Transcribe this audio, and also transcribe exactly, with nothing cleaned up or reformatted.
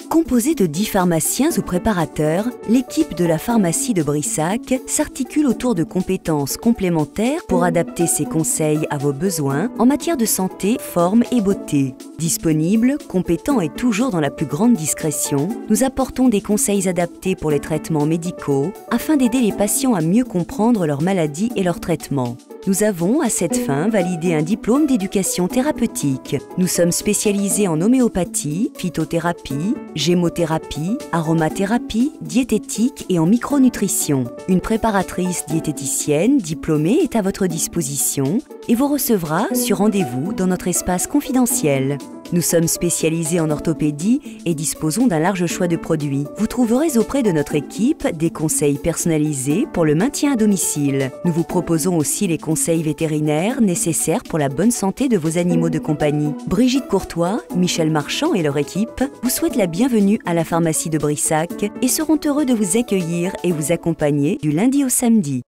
Composée de dix pharmaciens ou préparateurs, l'équipe de la pharmacie de Brissac s'articule autour de compétences complémentaires pour adapter ses conseils à vos besoins en matière de santé, forme et beauté. Disponible, compétent et toujours dans la plus grande discrétion, nous apportons des conseils adaptés pour les traitements médicaux afin d'aider les patients à mieux comprendre leurs maladies et leurs traitements. Nous avons, à cette fin, validé un diplôme d'éducation thérapeutique. Nous sommes spécialisés en homéopathie, phytothérapie, gémothérapie, aromathérapie, diététique et en micronutrition. Une préparatrice diététicienne diplômée est à votre disposition et vous recevra sur rendez-vous dans notre espace confidentiel. Nous sommes spécialisés en orthopédie et disposons d'un large choix de produits. Vous trouverez auprès de notre équipe des conseils personnalisés pour le maintien à domicile. Nous vous proposons aussi les conseils vétérinaires nécessaires pour la bonne santé de vos animaux de compagnie. Brigitte Courtois, Michel Marchand et leur équipe vous souhaitent la bienvenue à la pharmacie de Brissac et seront heureux de vous accueillir et vous accompagner du lundi au samedi.